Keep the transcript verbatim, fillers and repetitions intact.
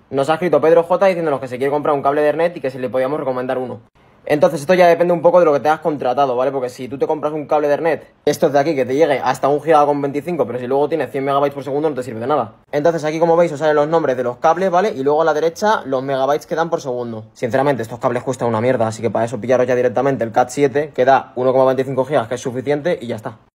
Nos ha escrito Pedro J diciéndonos que se quiere comprar un cable de Ethernet y que si le podíamos recomendar uno. Entonces esto ya depende un poco de lo que te has contratado, ¿vale? Porque si tú te compras un cable de Ethernet, estos de aquí, que te llegue hasta un giga con veinticinco, pero si luego tienes cien megabytes por segundo no te sirve de nada. Entonces aquí, como veis, os salen los nombres de los cables, ¿vale? Y luego a la derecha los megabytes que dan por segundo. Sinceramente, estos cables cuestan una mierda, así que para eso pillaros ya directamente el Cat siete, que da uno coma veinticinco gigas, que es suficiente, y ya está.